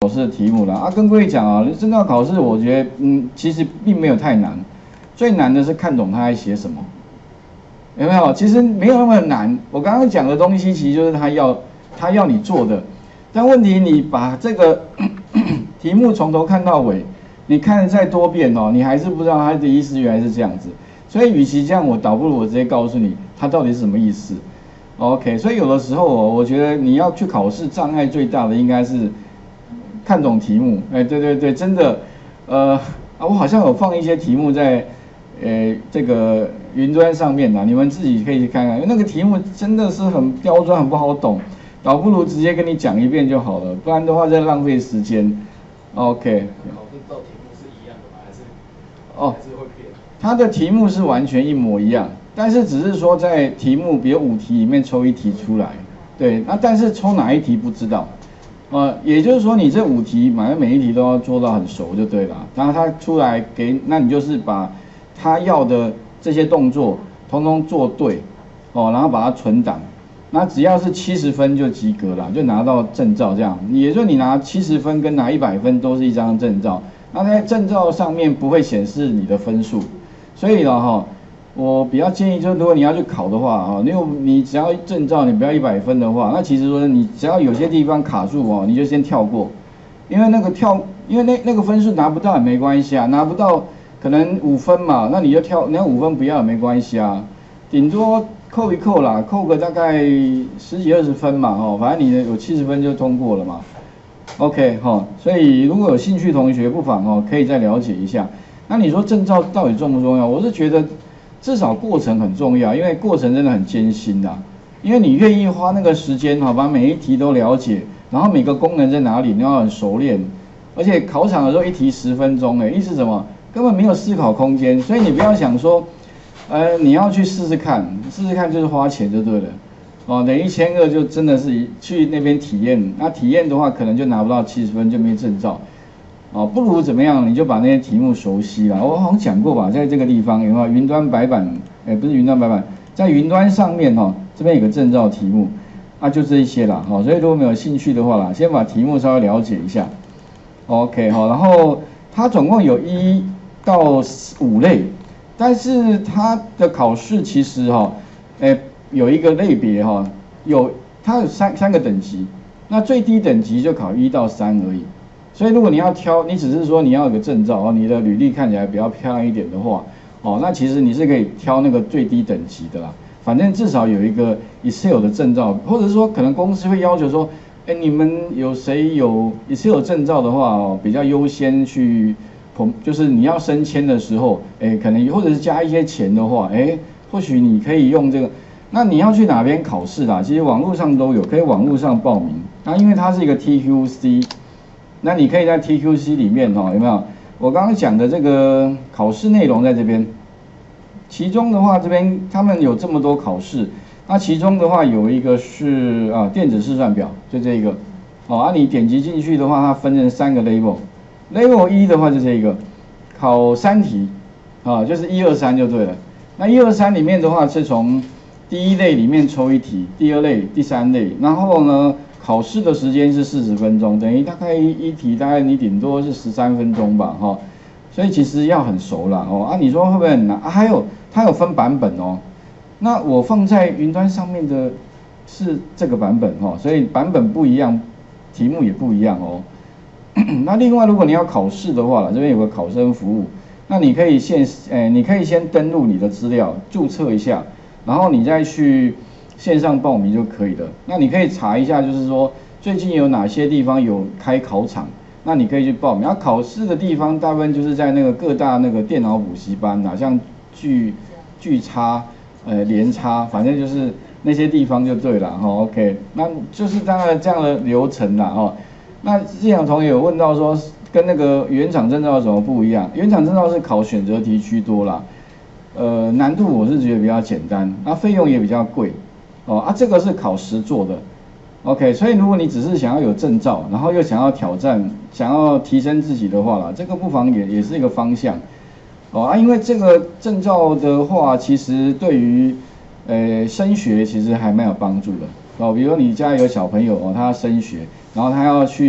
考试的题目啦。啊，跟各位讲啊，证照考试我觉得，其实并没有太难，最难的是看懂他在写什么，有没有？其实没有那么难。我刚刚讲的东西，其实就是他要你做的，但问题你把这个题目从头看到尾，你看了再多遍哦，你还是不知道他的意思原来是这样子。所以，与其这样，我倒不如我直接告诉你他到底是什么意思。OK， 所以有的时候我觉得你要去考试，障碍最大的应该是看懂题目。对，真的，我好像有放一些题目在这个云端上面的，你们自己可以去看看，因为那个题目真的是很刁钻，很不好懂，倒不如直接跟你讲一遍就好了，不然的话再浪费时间。OK。 考证照题目是一样的吗？还是会变？ 它的题目是完全一模一样，但是只是说在题目，比如5题里面抽1题出来，对，那但是抽哪一题不知道，也就是说你这5题，每一题都要做到很熟就对了。然后它出来那你就是把他要的这些动作通通做对，然后把它存档，那只要是70分就及格了，就拿到证照这样。也就是你拿70分跟拿100分都是一张证照，那在证照上面不会显示你的分数。所以呢，我比较建议，就是如果你要去考的话，你只要证照，你不要100分的话，那其实说你只要有些地方卡住你就先跳过，因为那个分数拿不到也没关系啊，拿不到可能5分嘛，那你就跳，你要5分不要也没关系啊，顶多扣一扣啦，扣个大概10几20分嘛，反正你有70分就通过了嘛。OK 所以如果有兴趣同学，不妨可以再了解一下。那你说证照到底重不重要？我是觉得至少过程很重要，因为过程真的很艰辛的。因为你愿意花那个时间把每一题都了解，然后每个功能在哪里你要很熟练，而且考场的时候1题10分钟，意思什么？根本没有思考空间。所以你不要想说，你要去试试看就是花钱就对了。等1200就真的是去那边体验，那体验的话可能就拿不到70分，就没证照。不如怎么样？你就把那些题目熟悉了。我好像讲过吧，在这个地方有没有云端白板？不是云端白板，在云端上面这边有个证照题目，就这一些啦。所以如果没有兴趣的话啦，先把题目稍微了解一下。OK 然后它总共有1到5类，但是它的考试其实有一个类别它有三个等级，那最低等级就考1到3而已。所以如果你要挑，你只是说你要有个证照你的履历看起来比较漂亮一点的话，那其实你是可以挑那个最低等级的啦。反正至少有一个 Excel 的证照，或者说可能公司会要求说，你们有谁有 Excel 证照的话比较优先去，就是你要升迁的时候，可能或者是加一些钱的话，或许你可以用这个。那你要去哪边考试啦？其实网络上都有，可以网络上报名。那因为它是一个 TQC。那你可以在 TQC 里面有没有？我刚刚讲的这个考试内容在这边，其中的话这边他们有这么多考试，那其中的话有一个是电子试算表，就这一个，你点击进去的话，它分成3个 level，level 1的话就这一个，考3题，就是1、2、3就对了。那1、2、3里面的话是从第1类里面抽1题，第2类、第3类，然后呢？考试的时间是40分钟，等于大概一题大概你顶多是13分钟吧，所以其实要很熟啦，你说会不会很难？还有它有分版本那我放在云端上面的是这个版本所以版本不一样，题目也不一样那另外如果你要考试的话这边有个考生服务，那你可以先登录你的资料，注册一下，然后你再去线上报名就可以了。那你可以查一下，就是说最近有哪些地方有开考场，那你可以去报名。考试的地方大部分就是在那个各大那个电脑补习班像巨差、联差，反正就是那些地方就对了OK， 那就是大概这样的流程啦那这样同学有问到说，跟那个原厂证照有什么不一样？原厂证照是考选择题居多啦，难度我是觉得比较简单，那费用也比较贵。这个是考实作的 ，OK， 所以如果你只是想要有证照，然后又想要挑战、想要提升自己的话啦，这个不妨也是一个方向，因为这个证照的话，其实对于升学其实还蛮有帮助的，比如说你家有小朋友他要升学，然后他要去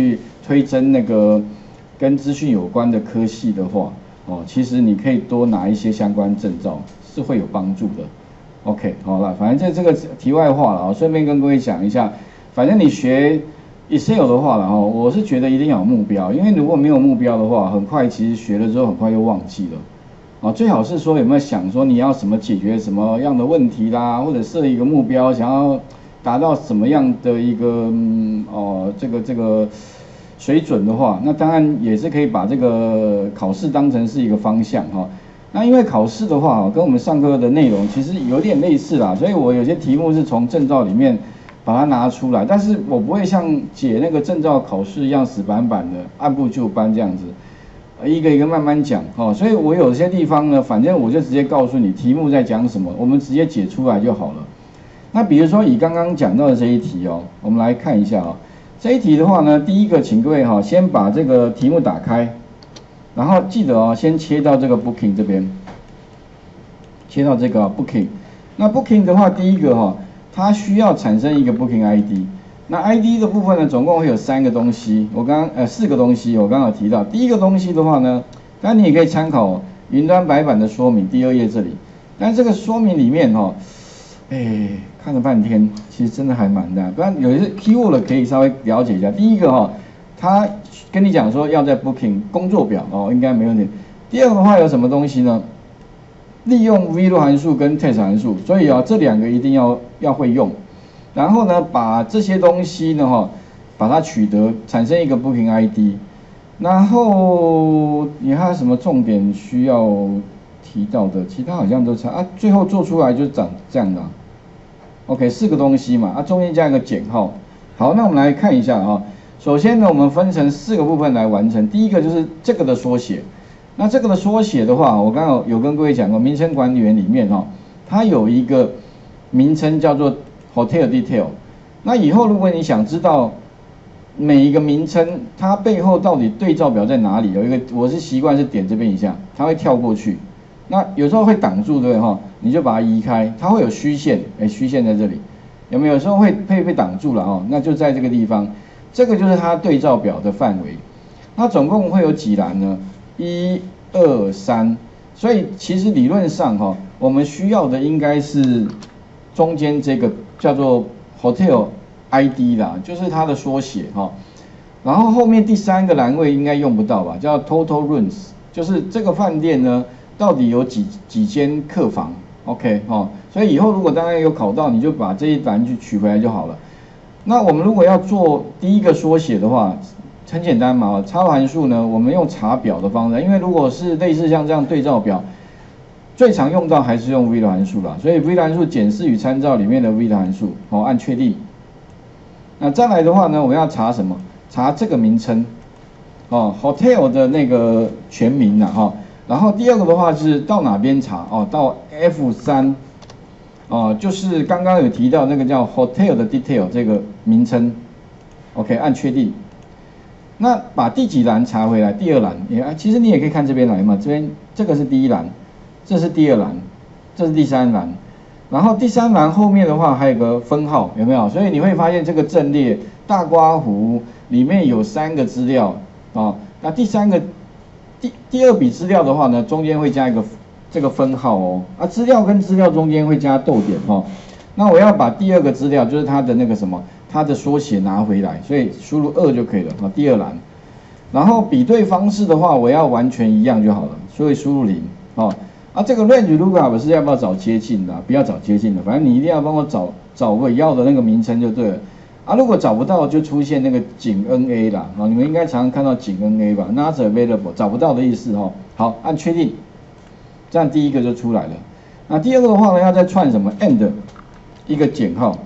推甄那个跟资讯有关的科系的话，其实你可以多拿一些相关证照，是会有帮助的。OK， 好了，反正这个题外话了，顺便跟各位讲一下，反正你学 Excel 的话了，我是觉得一定要有目标，因为如果没有目标的话，很快其实学了之后很快就忘记了。最好是说有没有想说你要什么解决什么样的问题啦，或者设一个目标，想要达到什么样的一个这个水准的话，那当然也是可以把这个考试当成是一个方向哈。那因为考试的话，跟我们上课的内容其实有点类似啦，所以我有些题目是从证照里面把它拿出来，但是我不会像解那个证照考试一样死板板的按部就班这样子。一个一个慢慢讲所以我有些地方呢，反正我就直接告诉你题目在讲什么，我们直接解出来就好了。那比如说以刚刚讲到的这一题我们来看一下这一题的话呢，第一个请各位先把这个题目打开，然后记得先切到这个 Booking 这边，切到这个Booking。那 Booking 的话，第一个它需要产生一个 Booking ID。那 ID 的部分呢，总共会有4个东西，4个东西，我刚刚有提到。第一个东西的话呢，当然你也可以参考云端白板的说明，第2页这里。但这个说明里面看了半天，其实真的还蛮难。不然有些 keyword 可以稍微了解一下。第一个他跟你讲说要在 Booking 工作表应该没问题。第二个的话有什么东西呢？利用 VLOOK 函数跟 test 函数，所以这2个一定要会用。然后呢，把这些东西呢把它取得，产生一个 Booking ID。然后你还有什么重点需要提到的？其他好像都差最后做出来就长这样的。OK， 4个东西嘛，中间加一个减号。好，那我们来看一下首先呢，我们分成4个部分来完成。第一个就是这个的缩写。那这个的缩写的话，我刚刚有跟各位讲过，名称管理员里面它有一个名称叫做 Hotel Detail。那以后如果你想知道每一个名称它背后到底对照表在哪里，有一个我是习惯是点这边一下，它会跳过去。那有时候会挡住，对不对你就把它移开，它会有虚线，虚线在这里，有没有？有时候会被挡住了那就在这个地方，这个就是它对照表的范围。那总共会有几栏呢？1、2、3，所以其实理论上我们需要的应该是中间这个叫做 Hotel ID 啦，就是它的缩写然后后面第3个栏位应该用不到吧，叫 Total Rooms， 就是这个饭店呢到底有几间客房 ，OK 所以以后如果当然有考到，你就把这一栏去取回来就好了。那我们如果要做第一个缩写的话，很简单嘛，插入函数呢，我们用查表的方式，因为如果是类似像这样对照表，最常用到还是用 VLOOK 函数啦，所以 VLOOK 函数检视与参照里面的 VLOOK 函数，按确定。那再来的话呢，我要查什么？查这个名称，hotel 的那个全名啦然后第二个的话是到哪边查到 F3，就是刚刚有提到那个叫 hotel 的 detail 这个名称 ，OK， 按确定。那把第几栏查回来？第2栏，其实你也可以看这边来嘛，这边这个是第1栏，这是第2栏，这是第3栏，然后第3栏后面的话还有个分号，有没有？所以你会发现这个阵列大刮弧里面有3个资料那第2笔资料的话呢，中间会加一个这个分号资料跟资料中间会加逗点那我要把第2个资料，就是它的那个什么，它的缩写拿回来，所以输入2就可以了第2栏。然后比对方式的话，我要完全一样就好了，所以输入0这个 range lookup 是要不要找接近的不要找接近的，反正你一定要帮我找我要的那个名称就对了。如果找不到就出现那个仅 NA 啦你们应该常常看到仅 NA 吧 ，not available 找不到的意思好，按确定，这样第一个就出来了。那第2个的话呢，要再串什么 and 一个减号，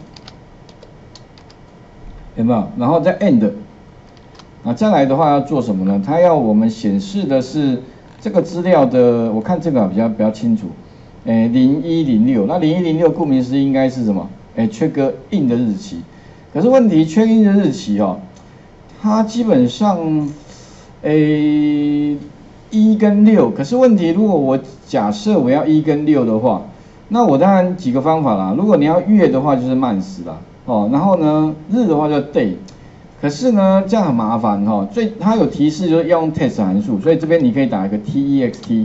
有没有？然后再 and， 再来的话要做什么呢？它要我们显示的是这个资料的，我看这个比较清楚，0106，那0106顾名思义应该是什么？check in 的日期。可是问题 check in 的日期它基本上1跟6，可是问题如果我假设我要1跟6的话，那我当然几个方法啦。如果你要月的话就是 month 啦然后呢日的话叫 day， 可是呢，这样很麻烦哈、所以它有提示就是要用 text 函数，所以这边你可以打一个 text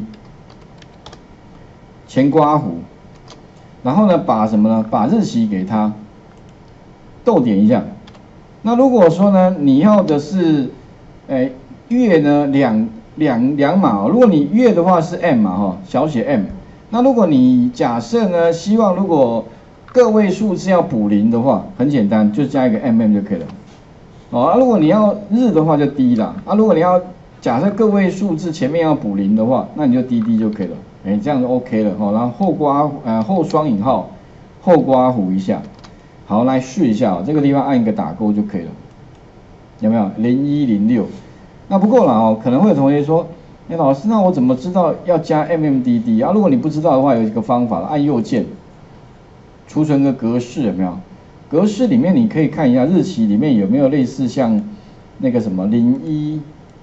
前括弧，然后呢把什么呢？把日期给它逗点一下。那如果说呢，你要的是，月呢两码哦，如果你月的话是 m 嘛哈，小写 m。那如果你假设呢，希望如果个位数字要补0的话，很简单，就加一个 就可以了。哦，如果你要日的话就 d 啦，如果你要假设个位数字前面要补0的话，那你就 dd 就可以了，这样就 OK 了哈。然后后双引号后刮弧一下，好，来试一下这个地方按一个打勾就可以了，有没有0106？那不过了哦，可能会有同学说，老师，那我怎么知道要加 mmdd 啊？如果你不知道的话，有一个方法，按右键，储存个格式，有没有？格式里面你可以看一下日期里面有没有类似像那个什么0110，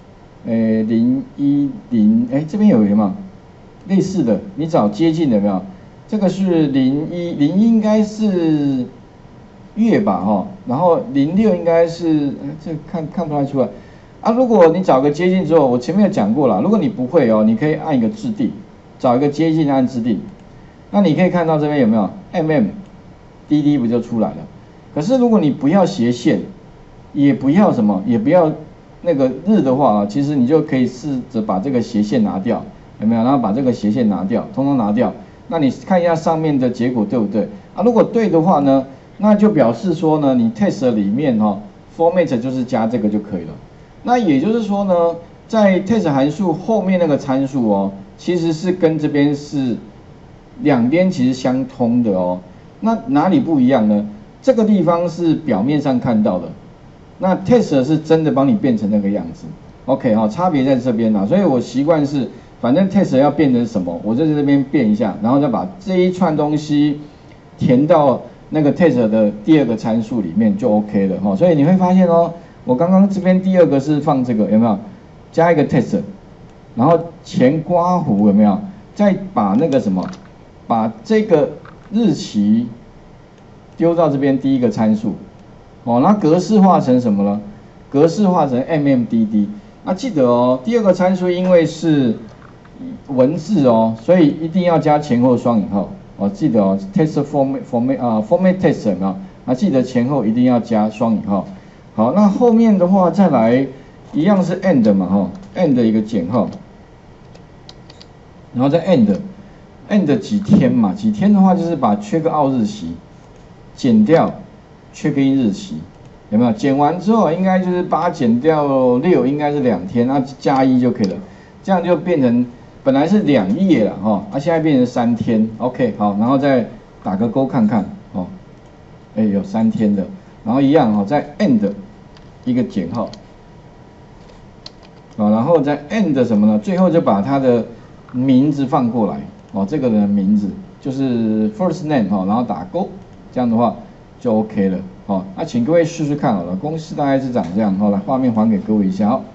这边有没有类似的？你找接近的有没有？这个是01应该是月吧哈，然后06应该是这看不太出来啊。如果你找个接近之后，我前面有讲过了，如果你不会哦，你可以按一个置顶，找一个接近按置顶，那你可以看到这边有没有 dd 不就出来了？可是如果你不要斜线，也不要什么，也不要那个日的话啊，其实你就可以试着把这个斜线拿掉，有没有？然后把这个斜线拿掉，通通拿掉。那你看一下上面的结果对不对？如果对的话呢，那就表示说呢，你 test 里面format 就是加这个就可以了。那也就是说呢，在 test 函数后面那个参数其实是跟这边是两边其实相通的哦。那哪里不一样呢？这个地方是表面上看到的，那 test 是真的帮你变成那个样子。OK 差别在这边啦。所以我习惯是，反正 test 要变成什么，我就在这边变一下，然后再把这一串东西填到那个 test 的第二个参数里面就 OK 了所以你会发现我刚刚这边第二个是放这个有没有？加一个 test， 然后前括弧有没有？再把那个什么，把这个日期丢到这边第一个参数，那格式化成什么呢？格式化成 mmdd。那记得第二个参数因为是文字所以一定要加前后双引号记得test format test 有没有？记得前后一定要加双引号。好，那后面的话再来一样是 end 嘛end 一个减号，然后再 end 几天嘛？几天的话就是把 check out 日期减掉 check in 日期，有没有？减完之后应该就是8减掉6，应该是2天，那加1就可以了。这样就变成本来是2页了现在变成3天。OK， 好，然后再打个勾看看有3天的，然后一样再 end 一个减号然后再 end 什么呢？最后就把他的名字放过来这个人的名字就是 first name 然后打勾，这样的话就 OK 了那请各位试试看好了，公式大概是长这样来画面还给各位一下